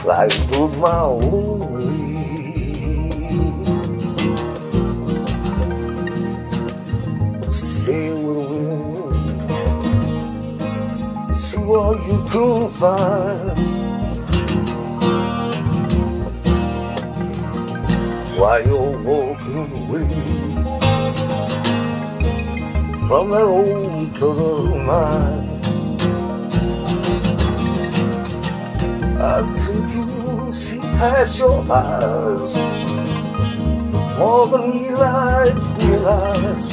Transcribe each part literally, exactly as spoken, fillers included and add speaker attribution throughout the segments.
Speaker 1: like do my own way. Sail with the wind, see what you can find. While you're walking away from that old color mine, I think you see past your eyes more than realize, realize.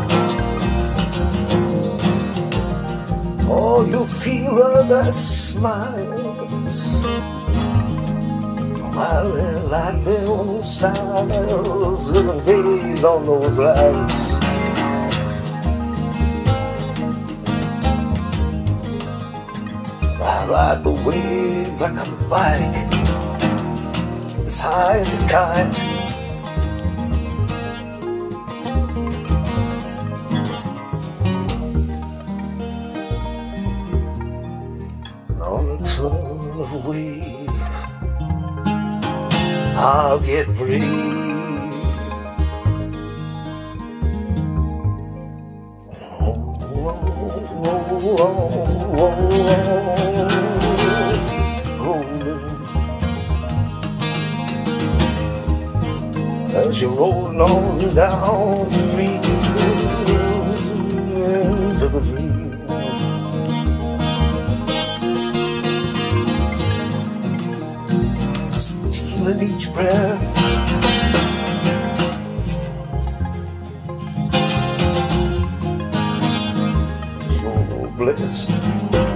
Speaker 1: Oh, you feel that smiles, smiling like their own styles, living fade on those lights. I ride the waves like I'm a bike, as high as a kite. On the turn of a wave, I'll get brave. Oh, oh, oh, oh, oh, oh. As you're rolling on downstream into the dream. With each breath, so blessed.